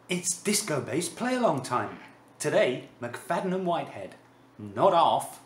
It's disco-based play-along time. Today, McFadden and Whitehead. Not off.